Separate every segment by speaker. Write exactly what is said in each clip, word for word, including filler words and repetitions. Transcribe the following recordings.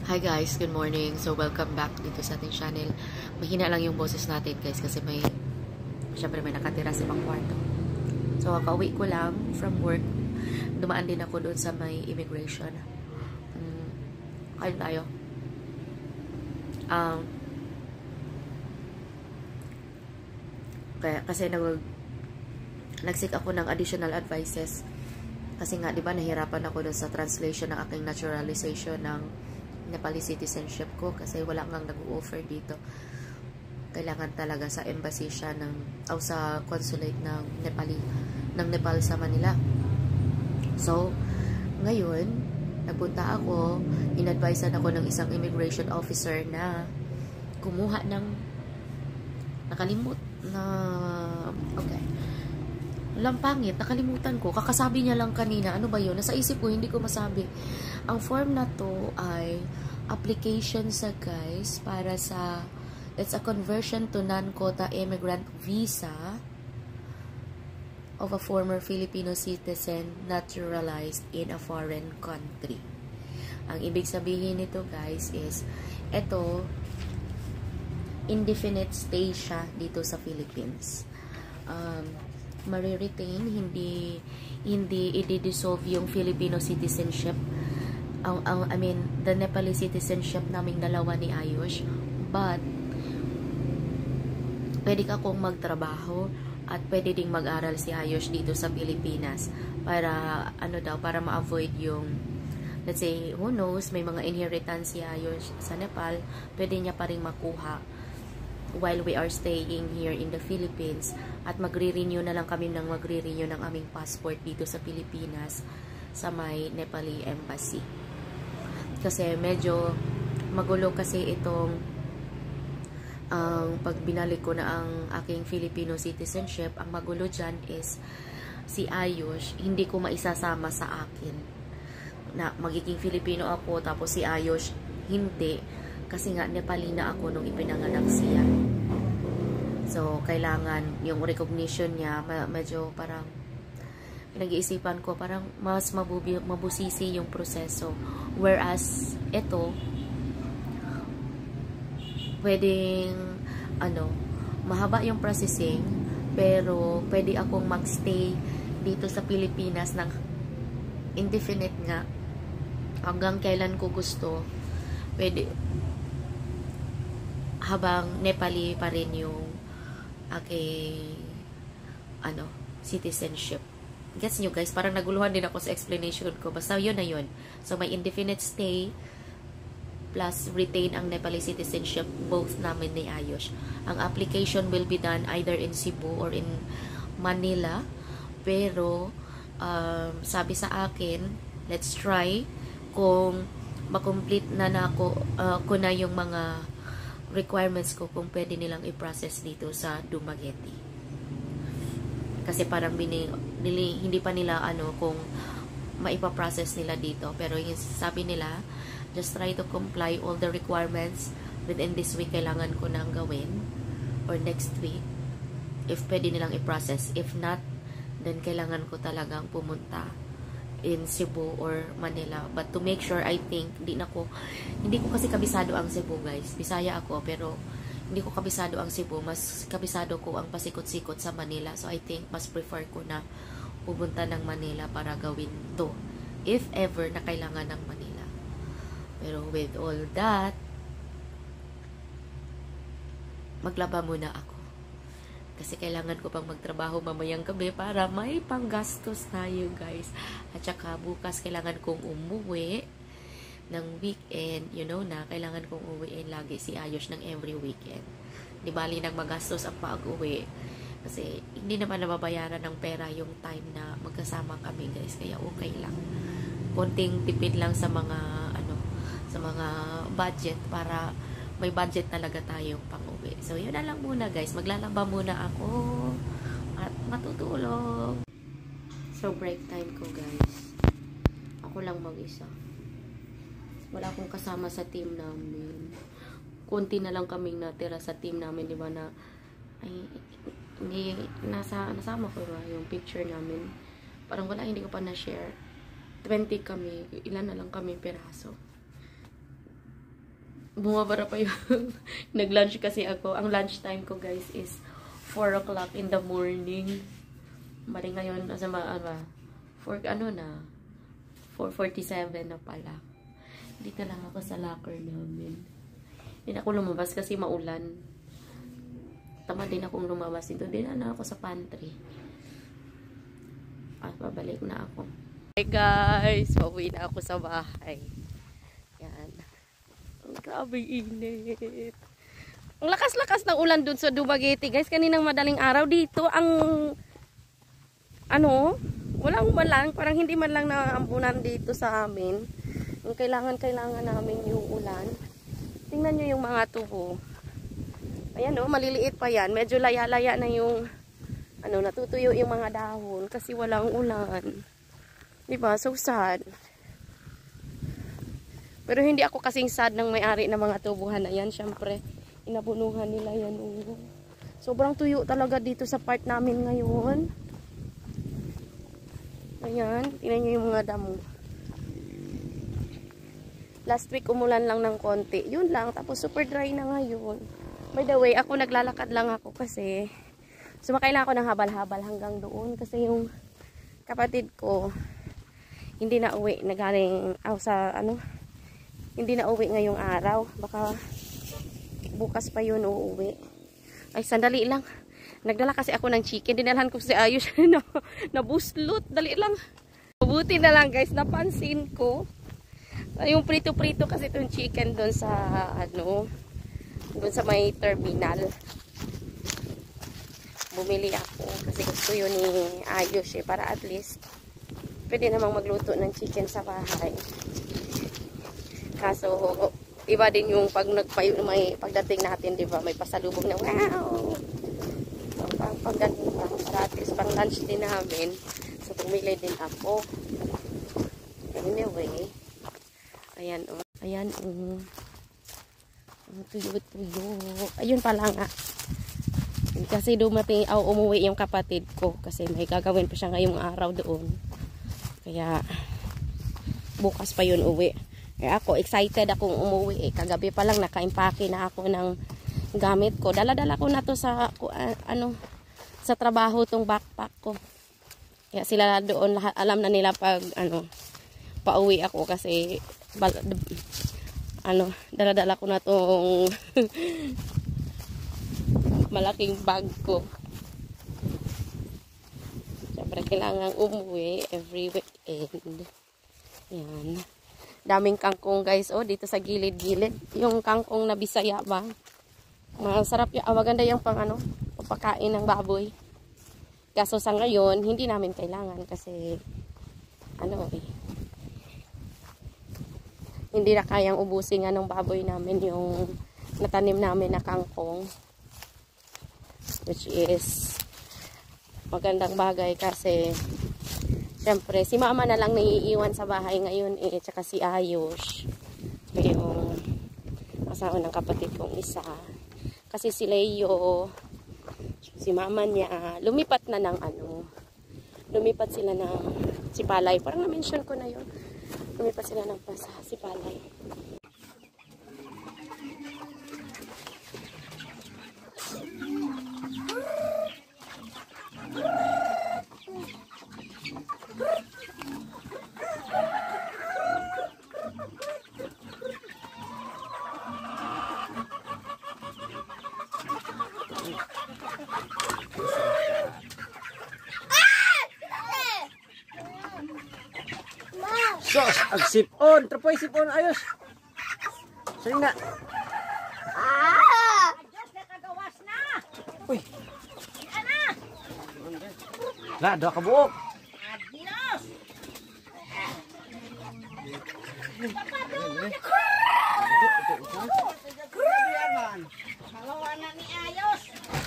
Speaker 1: Hi guys, good morning. So welcome back dito sa ating channel. Mahina lang yung boses natin guys kasi may syempre may nakatira sa ibang kwarto. So kauwi ko lang from work. Dumaan din ako doon sa may immigration. Um, kain tayo. Um, kaya kasi nag nagsik ako ng additional advices. Kasi nga, di ba, nahirapan ako doon sa translation ng aking naturalization ng Nepali citizenship ko kasi wala ngang nag-offer dito. Kailangan talaga sa embassy siya ng, o sa consulate ng Nepali, ng Nepal sa Manila. So, ngayon, nagpunta ako, in-advisean ako ng isang immigration officer na kumuha ng, nakalimut na, okay, lampangit, nakalimutan ko. Kakasabi niya lang kanina. Ano ba yun? Nasa isip ko, hindi ko masabi. Ang form na to ay application sa guys para sa, it's a conversion to non-quota immigrant visa of a former Filipino citizen naturalized in a foreign country. Ang ibig sabihin nito guys is, ito, indefinite stay siya dito sa Philippines. Um, mariretain, hindi hindi i-dissolve yung Filipino citizenship. Ang, ang, I mean, the Nepali citizenship naming dalawa ni Ayush. But, pwede ka kong magtrabaho at pwede ding mag-aral si Ayush dito sa Pilipinas para, ano daw, para ma-avoid yung, let's say, who knows, may mga inheritance si Ayush sa Nepal, pwede niya pa rin makuha while we are staying here in the Philippines at magre-renew na lang kami ng magre-renew ng aming passport dito sa Pilipinas sa may Nepali embassy. Kasi medyo magulo kasi itong ang um, pag binalik ko na ang aking Filipino citizenship, ang magulo dyan is si Ayush, hindi ko maisasama sa akin na magiging Filipino ako tapos si Ayush hindi. Kasi nga, Nepali na ako nung ipinanganak siya. So, kailangan yung recognition niya, medyo parang, pinag-iisipan ko, parang mas mabubi, mabusisi yung proseso. Whereas, ito, pwedeng, ano, mahaba yung processing, pero pwede akong magstay dito sa Pilipinas ng indefinite nga, hanggang kailan ko gusto, pwede, habang Nepali pa rin yung aking ano, citizenship. Gets nyo guys? Parang naguluhan din ako sa explanation ko. Basta yun na yun. So, may indefinite stay plus retain ang Nepali citizenship both namin ni Ayush. Ang application will be done either in Cebu or in Manila. Pero, um, sabi sa akin, let's try kung makomplete na na ako, uh, ko na yung mga requirements ko kung pwede nilang i-process dito sa Dumaguete. Kasi parang bini, nili, hindi pa nila ano kung maipa-process nila dito. Pero yung sabi nila, just try to comply all the requirements within this week kailangan ko nang gawin or next week if pwede nilang i-process. If not, then kailangan ko talagang pumunta in Cebu or Manila. But to make sure, I think, hindi na ko, hindi ko kasi kabisado ang Cebu, guys. Bisaya ako, pero hindi ko kabisado ang Cebu. Mas kabisado ko ang pasikot-sikot sa Manila. So, I think, mas prefer ko na pupunta ng Manila para gawin to. If ever na kailangan ng Manila. Pero with all that, maglaba muna ako. Kasi kailangan ko pang magtrabaho mamayang gabi para may panggastos tayo, guys. At saka bukas kailangan kong umuwi ng weekend. You know na, kailangan kong uwiin lagi si Ayush ng every weekend. Di bali nang magastos ang pag-uwi. Kasi hindi naman nababayaran ng pera yung time na magkasama kami, guys. Kaya okay lang. Konting tipid lang sa mga, ano, sa mga budget para may budget talaga tayong pang-uwi. So, yun na lang muna guys. Maglalaba muna ako at matutulog. So, break time ko guys. Ako lang mag-isa. Wala akong kasama sa team namin. Kunti na lang kaming natira sa team namin, di ba na ay, hindi, nasa, nasama ko ba yung picture namin. Parang wala, hindi ko pa na-share. twenty kami. Ilan na lang kami peraso. bumabara pa yung nag-lunch kasi ako. Ang lunch time ko guys is four o'clock in the morning. Bali ngayon, asa ba, ano, four, ano na, four forty-seven na pala. Dito lang ako sa locker namin. Hindi na ako lumabas kasi maulan. Tama din akong lumabas. Dito din na ako sa pantry. At babalik na ako. Hey guys, pauwi na ako sa bahay. Yan. Ang grabe init. Ang lakas-lakas ng ulan dun sa Dumaguete, guys. Kaninang madaling araw dito, ang ano, walang man lang, parang hindi man lang naambunan dito sa amin. Yung kailangan-kailangan namin yung ulan. Tingnan nyo yung mga tubo. Ayan o, oh, maliliit pa yan. Medyo laya-laya na yung, ano, natutuyo yung mga dahon kasi walang ulan. Diba? So sad. Pero hindi ako kasing sad ng may-ari ng mga tubuhan na yan. Siyempre, inabunuhan nila yan. Oh. Sobrang tuyo talaga dito sa part namin ngayon. Ayan, tingnan nyo yung mga damo. Last week umulan lang ng konti. Yun lang, tapos super dry na ngayon. By the way, ako naglalakad lang ako kasi sumakay lang ako ng habal-habal hanggang doon. Kasi yung kapatid ko, hindi na uwi. Nagaling oh, sa ano, hindi na uwi ngayong araw. Baka bukas pa yun uuwi. Ay, sandali lang. Nagdala kasi ako ng chicken. Dinalhan ko si Ayush na nabuslot. Dali lang. Mabuti na lang guys. Napansin ko. Yung prito-prito kasi itong chicken doon sa ano, doon sa may terminal. Bumili ako kasi gusto yun ni Ayush eh, para at least pwede namang magluto ng chicken sa bahay. Kaso iba din yung pag nagpayo may pagdating natin, di ba? May pasalubong na wow. So, pag pagdating pa, para at least pang lunch din namin. So bumili din ako. Anyway, ayan o. Oh. Ayan o. Oh. Ang tuyo-tuyo. Ayun pala nga. Kasi dumating, oh, umuwi yung kapatid ko. Kasi may gagawin pa siya ngayong araw doon. Kaya, bukas pa yun uwi. Kaya ako, excited akong umuwi. Eh, kagabi pa lang, naka-impake na ako ng gamit ko. Dala-dala ko na to sa, uh, ano, sa trabaho tong backpack ko. Kaya sila doon, alam na nila pag, ano, pauwi ako kasi bal, ano, dala-dala ko na tong malaking bag ko. Siyempre kailangan umuwi every weekend. Yan. Daming kangkong guys, oh, dito sa gilid-gilid. Yung kangkong na Bisaya ba? Masarap yung, ah, maganda yung pang ano, papakain ng baboy. Kaso sa ngayon, hindi namin kailangan kasi ano eh, hindi na kayang ubusin nga ng baboy namin yung natanim namin na kangkong, which is magandang bagay kasi syempre si mama na lang naiiwan sa bahay ngayon eh, tsaka si Ayush, yung asawa ng kapatid kong isa, kasi si Leo, si mama niya lumipat na ng ano, lumipat sila ng Sipalay, parang na-mention ko na yun. Lumipat sila ng pasa, Sipalay.
Speaker 2: Sos, ang sipon. Trapoy sipon, ayos. Sige na.
Speaker 3: Ah! Diyos na kagawas na.
Speaker 2: Uy.
Speaker 3: Ana.
Speaker 2: Na, doa ka buok.
Speaker 3: Adios. Malawa na ni Ayos.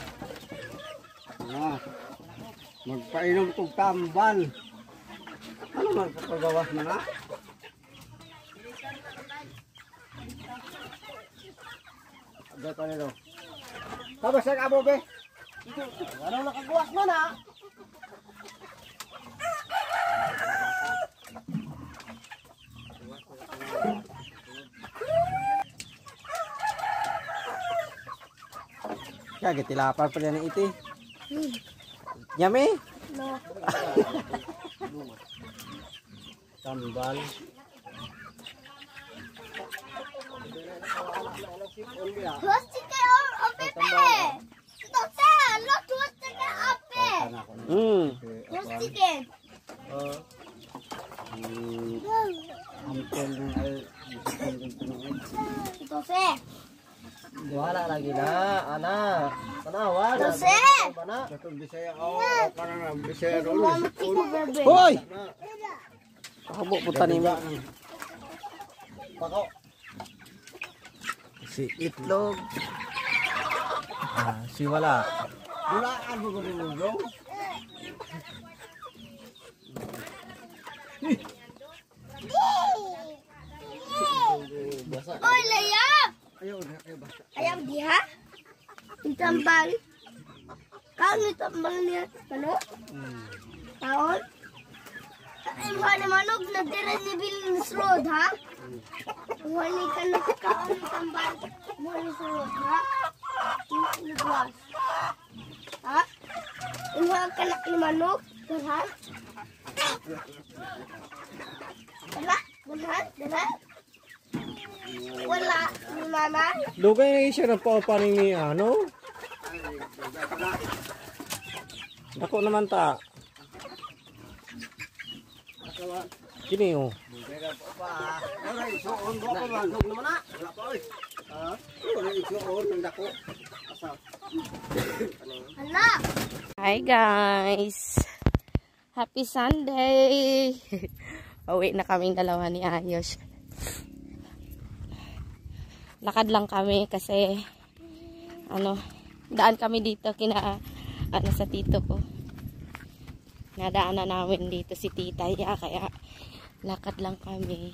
Speaker 2: Ah, magpainom kong tambal. Ano man kapagawas na na? Agad pa nilo. Tapos sa kabo be? Ano nakagawas mo na? Kaya tilapar pa rin iti. Yummy?
Speaker 3: No.
Speaker 2: Tambal.
Speaker 3: Los chicken or opepe. Ito sa, los chicken ope.
Speaker 2: Hmm.
Speaker 3: Los chicken.
Speaker 2: Oh. Ampel ng al.
Speaker 3: Ito sa.
Speaker 2: Wala lagi na, anak. Tanawa na.
Speaker 3: Ito sa.
Speaker 2: Katong Bisaya oh, parang Bisaya ron.
Speaker 3: Mamati ko bebe.
Speaker 2: Hoy! Pakabo puta ni mo. Pako. Si itlog. Ah, si wala. Wala ano ko rin mo.
Speaker 3: Oy, layap.
Speaker 2: Ayaw na kayo basta.
Speaker 3: Ayam dia. Itambal. Kau itambal niya. Ano? Taon? Ay, mga ni Manog, nagdira ni Bill Road, ha? Wali ka na kaon itambal. Wali sa road, ha? Nagwas. Ha? Inuha ka na ni Manog, ha? Wala? Wala? Wala? Wala ni Mama?
Speaker 2: Dugay na siya ng paupaning ni ano? Dako naman ta. Kini oh.
Speaker 3: Hala!
Speaker 1: Hi guys! Happy Sunday! Pauwi na kaming dalawa ni Ayos. Lakad lang kami kasi ano, daan kami dito kina ano sa tito ko. Nadaanan namin dito si tita ya, kaya lakad lang kami.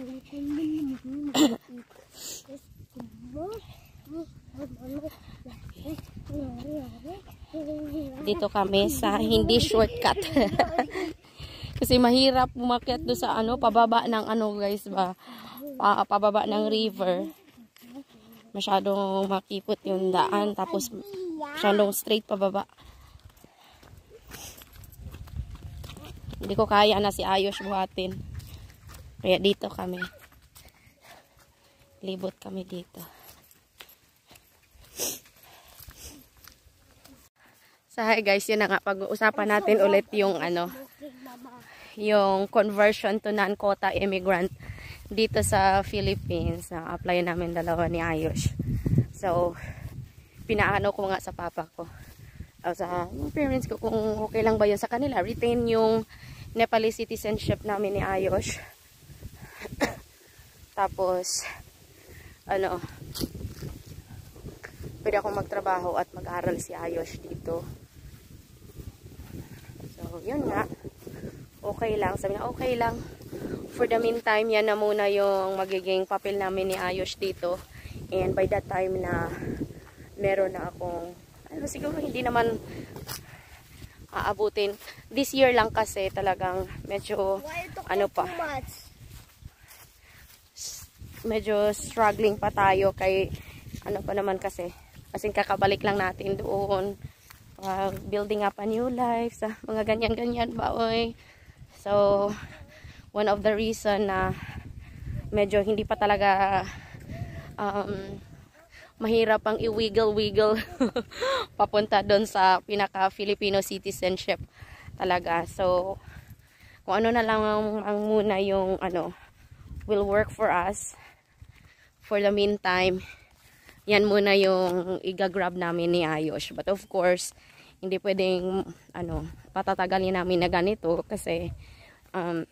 Speaker 1: Dito kami sa hindi shortcut. Kasi mahirap umakyat do sa ano, pababa ng ano guys ba, pa, pababa ng river. Masyadong makipot yung daan, tapos masyadong straight pababa. Hindi ko kaya na si Ayos buhatin. Kaya dito kami. Libot kami dito. So hi guys, yun na nga, pag-uusapan natin ulit yung ano, yung conversion to non-quota immigrant dito sa Philippines. Na apply namin dalawa ni Ayos. So pinaano ko nga sa papa ko, o sa yung parents ko, kung okay lang ba yun sa kanila, retain yung Nepalese citizenship namin ni Ayos. Tapos ano, pwede akong magtrabaho at mag-aral si Ayos dito. So yun nga, okay lang, sabi na okay lang. For the meantime, yan na muna yung magiging papel namin ni Ayos dito. And by that time na meron na akong, ano, siguro hindi naman aabutin. This year lang kasi talagang medyo, ano pa, medyo struggling pa tayo kay, ano pa naman kasi, kasi kakabalik lang natin doon. Uh, building up a new life, sa mga ganyan-ganyan ba, oy. So, one of the reason na medyo hindi pa talaga um, mahirap ang i-wiggle-wiggle papunta doon sa pinaka-Filipino citizenship talaga. So, kung ano na lang ang, ang muna yung ano, will work for us for the meantime, yan muna yung i-grab namin ni Ayos. But of course, hindi pwedeng ano, patatagalin namin na ganito kasi um,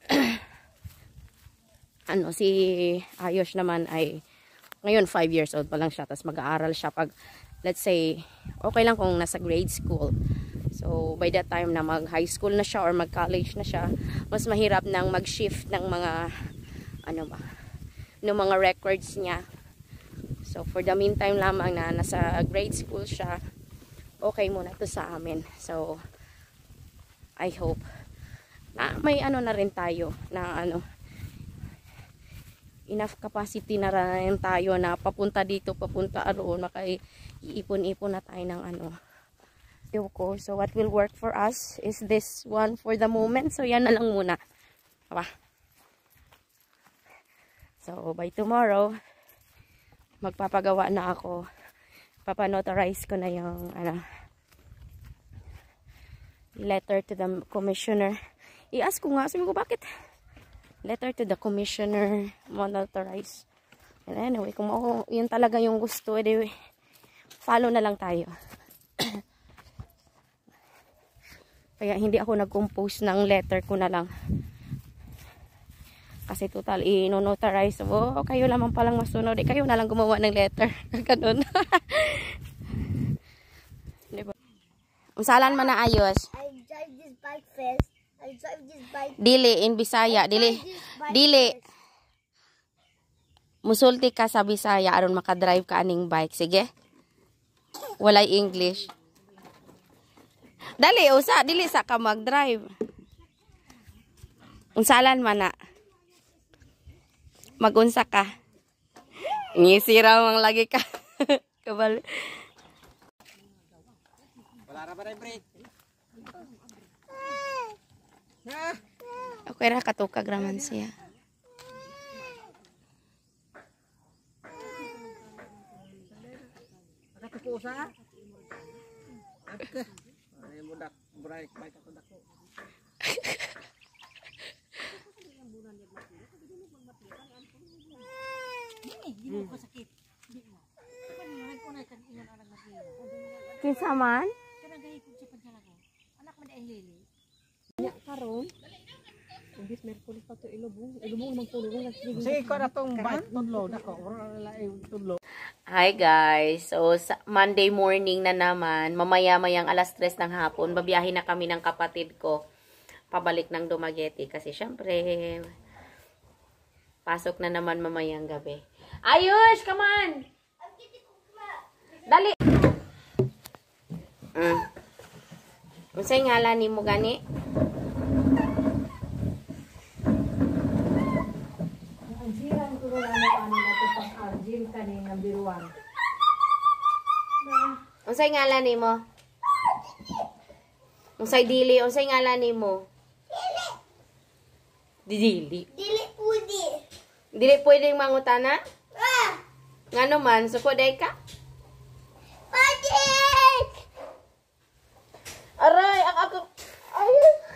Speaker 1: ano, si Ayos naman ay ngayon five years old pa lang siya, tapos mag-aaral siya pag, let's say, okay lang kung nasa grade school. So by that time na mag high school na siya or mag college na siya, mas mahirap nang mag-shift ng mga ano ba, ng mga records niya. So for the meantime lamang na nasa grade school siya, okay muna to sa amin. So I hope na may ano na rin tayo na ano,
Speaker 4: enough capacity na rin tayo na papunta dito, papunta aroon, makaiipon-ipon na tayo ng ano. Ko. So what will work for us is this one for the moment. So yan na lang muna. Aba. So by tomorrow, magpapagawa na ako. Papanotarize ko na yung ano, letter to the commissioner. I-ask ko nga, sabi ko bakit letter to the commissioner, monotarize. And anyway, kung ako, yun talaga yung gusto, edi follow na lang tayo. Kaya hindi ako nag-compose ng letter ko na lang. Kasi total, i-notarize. Oh, kayo lamang palang masunod. Eh, kayo na lang gumawa ng letter. Ganun. Diba? Usalan man na ayos.
Speaker 3: I drive this bike first. I drive this bike.
Speaker 4: Dili, in Bisaya. Dili. Dili. Musulti ka sa Bisaya aron makadrive ka aning bike. Sige. Walay English. Dali, usa. Dili sa ka mag-drive. Unsalan man na. Magunsa ka. Ngisira mang lagi ka. Kabal.
Speaker 2: Wala ra ba rin break?
Speaker 4: Okay ra katukag raman siya.
Speaker 2: Nakatuko sa? Okay. Ay mo dak break bike ako dako.
Speaker 4: Kinsa man?
Speaker 2: Sige ko na tong ban tudlo dako. Wala lain tudlo.
Speaker 1: Hi guys, so sa Monday morning na naman, mamaya-mayang alas tres ng hapon, babiyahin na kami ng kapatid ko, pabalik ng Dumaguete, kasi syempre, pasok na naman mamayang gabi. Ayush, come on! Dali! Mm. Unsay ngalan ni mo gani? Unsay ngalan nimo? Unsay dili? Unsay ngalan nimo? Dili. Dili.
Speaker 3: Dili pwede.
Speaker 1: Dili pwedeng mangutana?
Speaker 3: Ah!
Speaker 1: Ngano man sukod day ka?
Speaker 3: Padik!
Speaker 1: Aray, ako ako. Ay.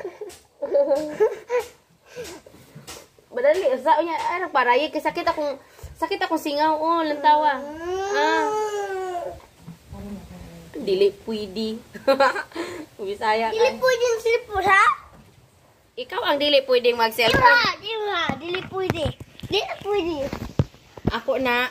Speaker 1: Badali, sa unya ay nagparayig kay sakit akong sakit akong singaw oh, lantawa. Ah. Dili pwede. Bisaya ka.
Speaker 3: Dili pwede yung silipon, ha?
Speaker 1: Ikaw ang dili pwedeng
Speaker 3: Di
Speaker 1: mag-cellphone.
Speaker 3: ba? Di ba? Dili pwede. Dili pwede.
Speaker 1: Ako na.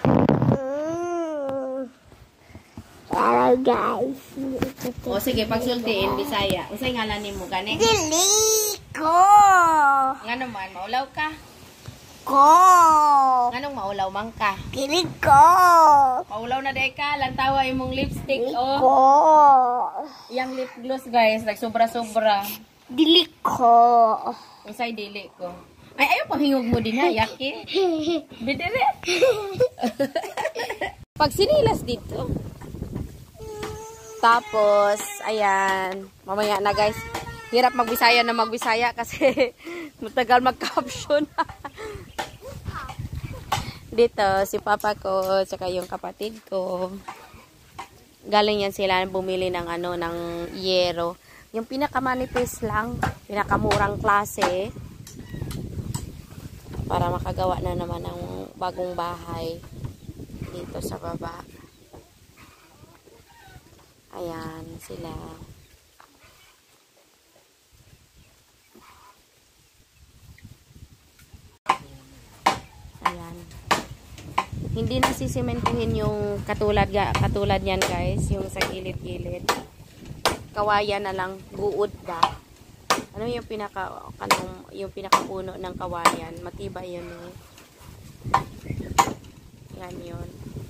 Speaker 3: Hello, guys.
Speaker 1: O sige, pagsultiin Bisaya. Usay ngalan nimo gani?
Speaker 3: Dili ko.
Speaker 1: Ngano man maulaw ka?
Speaker 3: Ko.
Speaker 1: Nganong maulaw man ka?
Speaker 3: Dili ko.
Speaker 1: Maulaw na day ka, lantawa imong lipstick oh.
Speaker 3: Ko.
Speaker 1: Yang lip gloss guys, nagsobra-sobra.
Speaker 3: Dili ko.
Speaker 1: Usay dili ko. Ay ayo pahingog mo din ha, yaki. Bidire. Pag sinilas dito. Tapos, ayan, mamaya na guys. Hirap magbisaya na magbisaya kasi matagal mag-caption. Dito, si papa ko, tsaka yung kapatid ko. Galing yan sila bumili ng ano, ng yero. Yung pinakamanipis lang, pinakamurang klase. Para makagawa na naman ng bagong bahay dito sa baba. Ayan sila. Ayan. Hindi na sisimentuhin yung katulad katulad yan guys, yung sa gilid-gilid. Kawayan na lang, buod ba. Ano yung pinaka kanong yung pinakapuno ng kawayan, matibay yun eh. Yan yun.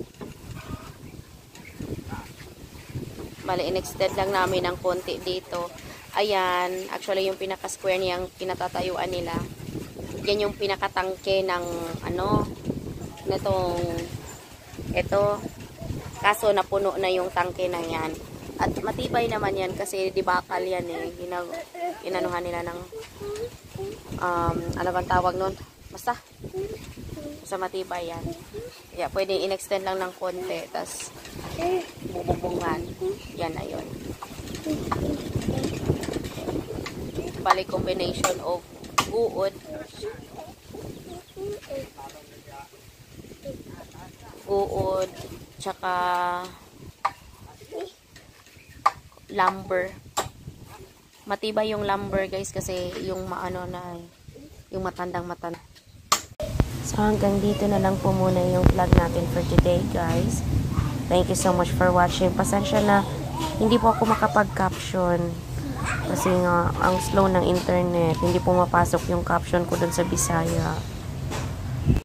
Speaker 1: Bali, in-extend lang namin ng konti dito. Ayan, actually yung pinaka-square niyang pinatatayuan nila. Yan yung pinakatangke ng ano,
Speaker 4: Netong, ito, kaso napuno na yung tangke na yan. At matibay naman yan kasi di bakal yan eh. Ginag inanuhan nila ng, um, ano bang tawag nun? Basta, basta matibay yan. Yeah, pwedeng in-extend lang ng konti, tas bububungan. Yan na yun. Bali combination of uod, uod, tsaka lumber. Matibay yung lumber guys kasi yung maano na, yung matandang matanda. So hanggang dito na lang po muna yung vlog natin for today guys. Thank you so much for watching. Pasensya na hindi po ako makapag-caption kasi nga ang slow ng internet, hindi po mapasok yung caption ko dun sa Bisaya.